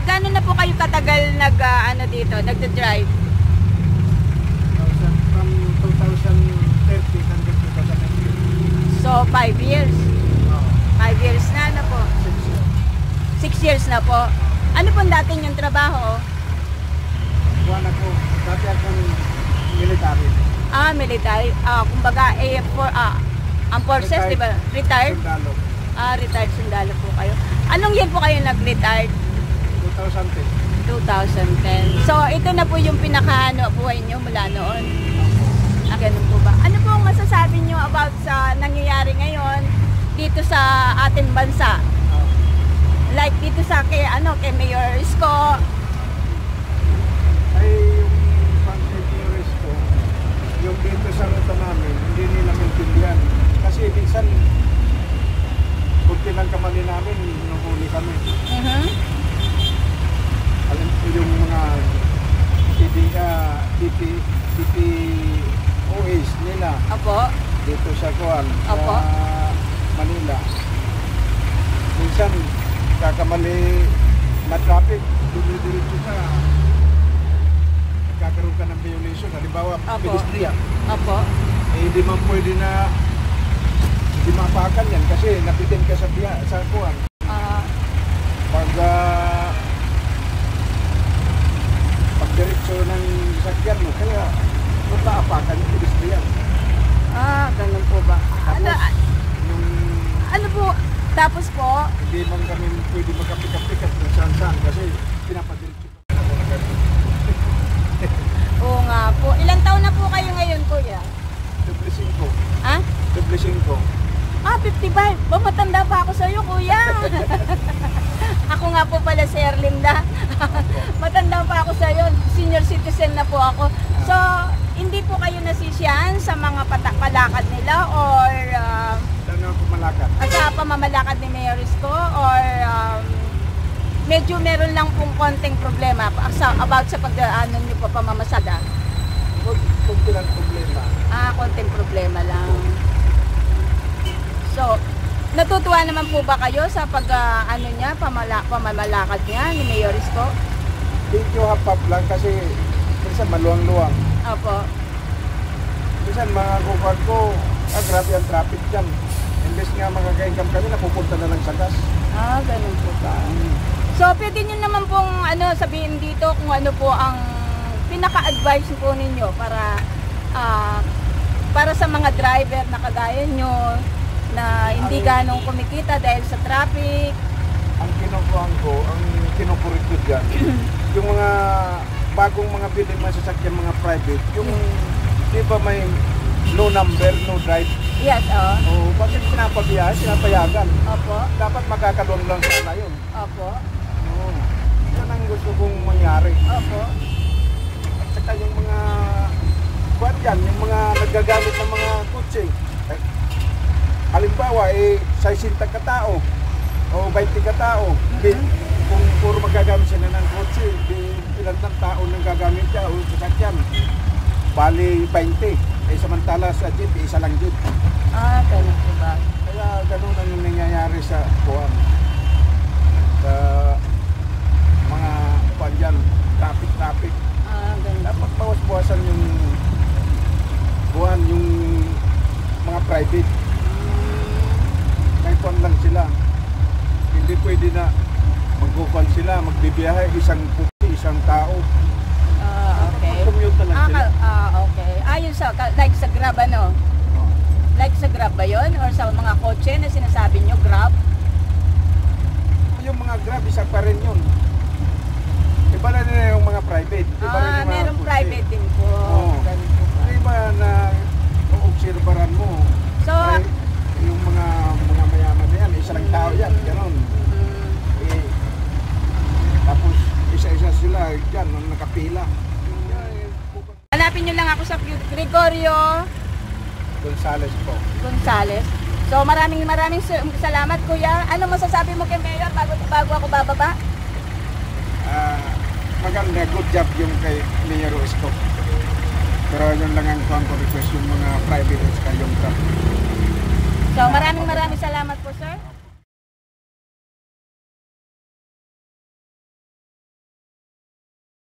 Gaano na po kayo katagal ano dito, nagda-drive? From 2030 hanggang 2019. So, 5 years. 5 years na ano po? 6 years na po. Ano pong dati yung trabaho? Buwan ako. Dati akong military. Military. Kumbaga, ang forces, di ba? Retired? Sundalo. Retired sundalo po kayo. Anong year po kayo nag-retired? 2010. 2010. So, ito na po yung buhay nyo mula noon. Ganun po ba? Ano po ang masasabi nyo about sa nangyayari ngayon dito sa ating bansa? Like dito sa kay Mayor Isko. Ay, yung Mayor Isko, yung dito sa ruta namin, hindi nila maintindihan. Kasi minsan, kunti lang kamali namin, nuhuli kami. Alam ko yung mga DPOAs nila. Opo. Dito sa Kuan, Opo. sa Manila. Minsan, kakamali na traffic, dumidiretso ka. Nagkakaroon ka ng violation. Halimbawa, pedestrian. Opo. Hindi man pwede na hindi mapakan yan kasi napitin ka sa Kuan. Pag diretso ng sakyan mo, kaya mataapakan yung pedestrian. Ganun po ba? Tapos, Ano po? Tapos po? Hindi man kami pwede magkapikat-pikat kung saan-saan kasi pinapadiretso ka. Oo nga po. Ilang taon na po kayo ngayon, kuya? 55. Ha? 55. 55. Ba, matanda pa ako sa'yo, kuya. Ako nga po pala si Erlinda. Matanda pa ako sa'yo. Senior citizen na po ako. So, hindi po kayo nasisiyahan sa mga palakad nila or Ano pumalakad? sa pamamalakad ni Mayor Isko or medyo meron lang pong konting problema about sa pag-ano niyo po pamamasada? Kunti lang problema. Konting problema lang. So, natutuwa naman po ba kayo sa pamamalakad niya ni Mayor Isko? Medyo hapap lang kasi minsan maluwang-luwang. Opo. Minsan mga kupad ko, grabe ang traffic dyan. Imbes nga makaka-income kami, napupunta na lang sa gas. Ganun po ba? So, pwede nyo naman pong sabihin dito kung ano po ang pinaka-advice po ninyo para sa mga driver na kagaya nyo na hindi ganong kumikita dahil sa traffic. Ang kinukuhan ko, ang kinukurit ko dyan, yung mga bagong mga biling masasakyan, mga private, yung di ba may no number, no drive? Yes, bakit pinapayagan? Opo. Dapat magkakaroon lang sana yun. Opo. Yan ang gusto kong mangyari. Opo. At saka yung mga yung mga nagagamit ng mga kutsi. Halimbawa, 60 katao o 20 katao. Kung puro magagamit sila ng kutsi, ilang tao nang gagamit siya o sasakyan. Bali 20. Samantala sa jeep, isa lang jeep. Ganun po ba? Kaya ganun ang nangyayari sa Kuan. Sa mga Kuan dyan, traffic. Ganun. Dapat bawas-bawasan yung Kuan, yung mga private. May Kuan lang sila. Hindi pwede na mag-Kuan sila, magbibiyahe, isang tao. Okay. Commute na lang sila. Okay. Ayun like sa Grab Like sa Grab ba yun? Or sa mga kotse na sinasabi nyo, Grab? Yung mga Grab, isa pa rin yun. Iba na nila yung mga private. Iba rin yung mga merong kotse. private din po. Ganun po ba? Iba na obserbaran mo. So, yung mga mayaman na yan, isa lang tao yan, gano'n. Tapos isa-isa sila dyan, nakapila. Hanapin nyo lang ako sa Gregorio Gonzales po. Gonzales. So maraming salamat, kuya. Ano masasabi mo kay Mayor bago ako bababa? Maganda, good job yung kay Mayor Isko. Pero yun lang ang request yung mga private yung truck. So maraming salamat po, sir.